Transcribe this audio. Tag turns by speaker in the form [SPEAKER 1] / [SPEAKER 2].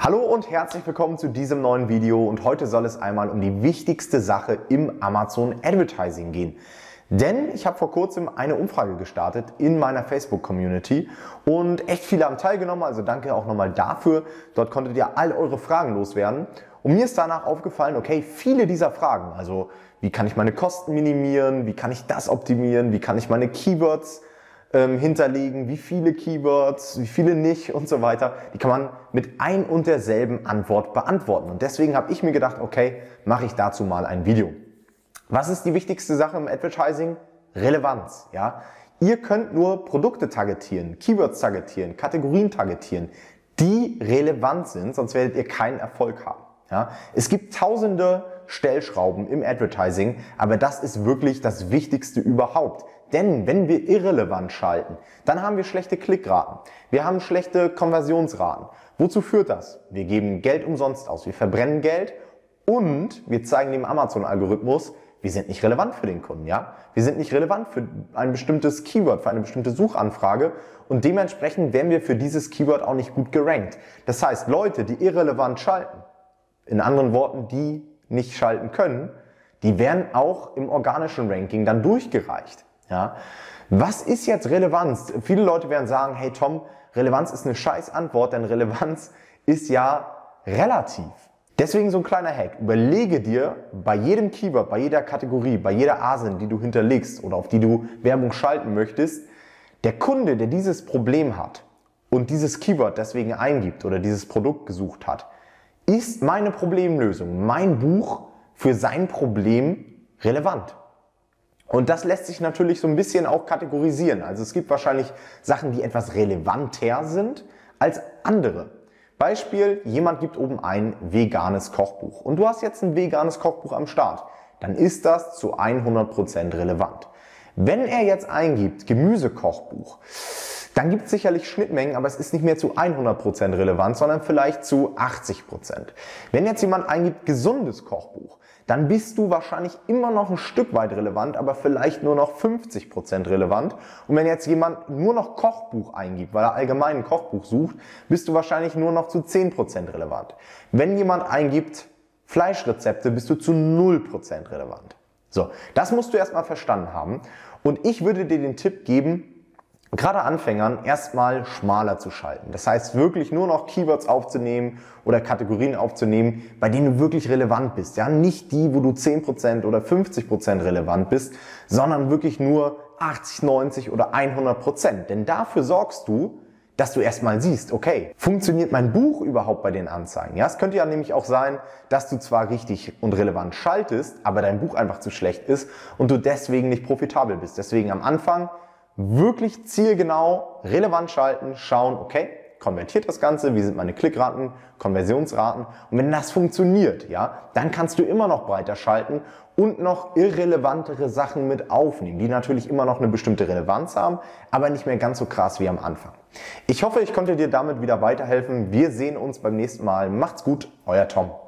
[SPEAKER 1] Hallo und herzlich willkommen zu diesem neuen Video und heute soll es einmal um die wichtigste Sache im Amazon Advertising gehen. Denn ich habe vor kurzem eine Umfrage gestartet in meiner Facebook-Community und echt viele haben teilgenommen, also danke auch nochmal dafür. Dort konntet ihr all eure Fragen loswerden. Und mir ist danach aufgefallen, okay, viele dieser Fragen, also wie kann ich meine Kosten minimieren, wie kann ich das optimieren, wie kann ich meine Keywords hinterlegen, wie viele Keywords, wie viele nicht und so weiter. Die kann man mit ein und derselben Antwort beantworten. Und deswegen habe ich mir gedacht, okay, mache ich dazu mal ein Video. Was ist die wichtigste Sache im Advertising? Relevanz. Ja? Ihr könnt nur Produkte targetieren, Keywords targetieren, Kategorien targetieren, die relevant sind, sonst werdet ihr keinen Erfolg haben. Ja? Es gibt tausende Stellschrauben im Advertising, aber das ist wirklich das Wichtigste überhaupt. Denn wenn wir irrelevant schalten, dann haben wir schlechte Klickraten, wir haben schlechte Konversionsraten. Wozu führt das? Wir geben Geld umsonst aus, wir verbrennen Geld und wir zeigen dem Amazon-Algorithmus, wir sind nicht relevant für den Kunden. Ja? Wir sind nicht relevant für ein bestimmtes Keyword, für eine bestimmte Suchanfrage und dementsprechend werden wir für dieses Keyword auch nicht gut gerankt. Das heißt, Leute, die irrelevant schalten, in anderen Worten, die nicht schalten können, die werden auch im organischen Ranking dann durchgereicht. Ja? Was ist jetzt Relevanz? Viele Leute werden sagen, hey Tom, Relevanz ist eine scheiß Antwort, denn Relevanz ist ja relativ. Deswegen so ein kleiner Hack. Überlege dir bei jedem Keyword, bei jeder Kategorie, bei jeder ASIN, die du hinterlegst oder auf die du Werbung schalten möchtest, der Kunde, der dieses Problem hat und dieses Keyword deswegen eingibt oder dieses Produkt gesucht hat, ist meine Problemlösung, mein Buch für sein Problem relevant? Und das lässt sich natürlich so ein bisschen auch kategorisieren. Also es gibt wahrscheinlich Sachen, die etwas relevanter sind als andere. Beispiel, jemand gibt oben ein veganes Kochbuch und du hast jetzt ein veganes Kochbuch am Start. Dann ist das zu 100% relevant. Wenn er jetzt eingibt Gemüsekochbuch, dann gibt es sicherlich Schnittmengen, aber es ist nicht mehr zu 100% relevant, sondern vielleicht zu 80%. Wenn jetzt jemand eingibt gesundes Kochbuch, dann bist du wahrscheinlich immer noch ein Stück weit relevant, aber vielleicht nur noch 50% relevant. Und wenn jetzt jemand nur noch Kochbuch eingibt, weil er allgemein ein Kochbuch sucht, bist du wahrscheinlich nur noch zu 10% relevant. Wenn jemand eingibt Fleischrezepte, bist du zu 0% relevant. So, das musst du erstmal verstanden haben. Und ich würde dir den Tipp geben, gerade Anfängern erstmal schmaler zu schalten. Das heißt wirklich nur noch Keywords aufzunehmen oder Kategorien aufzunehmen, bei denen du wirklich relevant bist. Ja, nicht die, wo du 10% oder 50% relevant bist, sondern wirklich nur 80, 90 oder 100%. Denn dafür sorgst du, dass du erstmal siehst, okay, funktioniert mein Buch überhaupt bei den Anzeigen? Ja, es könnte ja nämlich auch sein, dass du zwar richtig und relevant schaltest, aber dein Buch einfach zu schlecht ist und du deswegen nicht profitabel bist. Deswegen am Anfang wirklich zielgenau, relevant schalten, schauen, okay, konvertiert das Ganze, wie sind meine Klickraten, Konversionsraten und wenn das funktioniert, ja, dann kannst du immer noch breiter schalten und noch irrelevantere Sachen mit aufnehmen, die natürlich immer noch eine bestimmte Relevanz haben, aber nicht mehr ganz so krass wie am Anfang. Ich hoffe, ich konnte dir damit wieder weiterhelfen. Wir sehen uns beim nächsten Mal. Macht's gut, euer Tom.